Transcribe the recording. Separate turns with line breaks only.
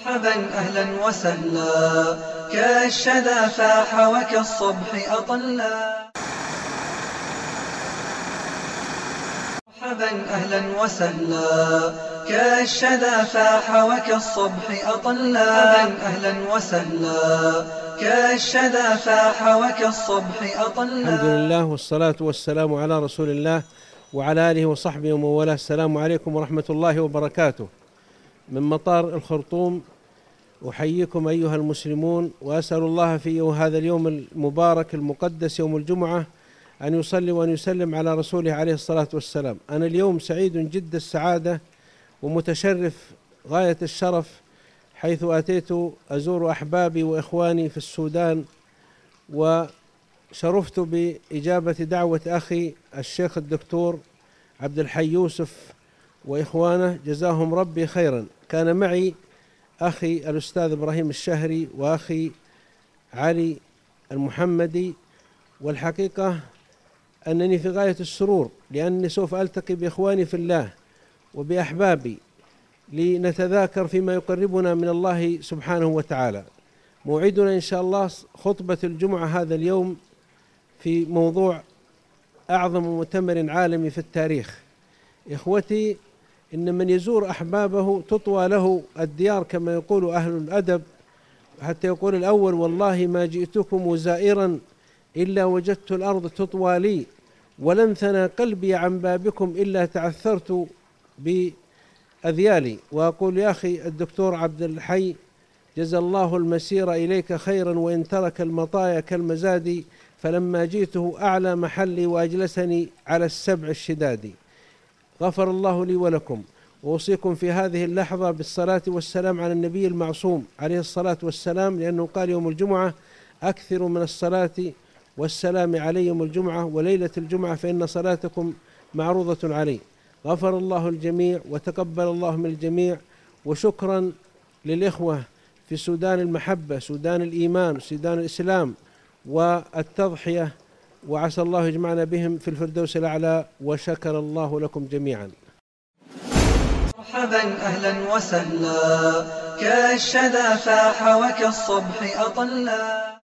مرحبا أهلا وسهلا، كالشذا فاح وكالصبح أطلا. مرحبا أهلا وسهلا، كالشذا فاح وكالصبح أطلا. أهلا وسهلا، كالشذا فاح وكالصبح أطلا.
الحمد لله والصلاة والسلام على رسول الله وعلى آله وصحبه ومن والاه. السلام عليكم ورحمة الله وبركاته. من مطار الخرطوم أحييكم أيها المسلمون، وأسأل الله في هذا اليوم المبارك المقدس يوم الجمعة أن يصلي وأن يسلم على رسوله عليه الصلاة والسلام. أنا اليوم سعيد جد السعادة ومتشرف غاية الشرف، حيث أتيت أزور أحبابي وإخواني في السودان، وشرفت بإجابة دعوة أخي الشيخ الدكتور عبد الحي يوسف وإخوانه جزاهم ربي خيرا. كان معي أخي الأستاذ إبراهيم الشهري وأخي علي المحمدي، والحقيقة أنني في غاية السرور لأني سوف ألتقي بإخواني في الله وبأحبابي لنتذاكر فيما يقربنا من الله سبحانه وتعالى. موعدنا إن شاء الله خطبة الجمعة هذا اليوم في موضوع أعظم مؤتمر عالمي في التاريخ. إخوتي، إن من يزور أحبابه تطوى له الديار كما يقول أهل الأدب، حتى يقول الأول: والله ما جئتكم زائرا إلا وجدت الأرض تطوى لي، ولن ثنى قلبي عن بابكم إلا تعثرت بأذيالي. وأقول يا أخي الدكتور عبد الحي جزى الله المسير إليك خيرا، وإن ترك المطايا كالمزاد، فلما جئته أعلى محلي وأجلسني على السبع الشداد. غفر الله لي ولكم، وأوصيكم في هذه اللحظة بالصلاة والسلام على النبي المعصوم عليه الصلاة والسلام، لأنه قال يوم الجمعة: أكثر من الصلاة والسلام علي يوم الجمعة وليلة الجمعة فإن صلاتكم معروضة علي. غفر الله الجميع وتقبل الله من الجميع. وشكرا للإخوة في سودان المحبة، سودان الإيمان، سودان الإسلام والتضحية، وعسى الله يجمعنا بهم في الفردوس الأعلى، وشكر الله لكم جميعا.
مرحبا أهلا وسهلا، كالشذا فاح وكالصبح أطلا.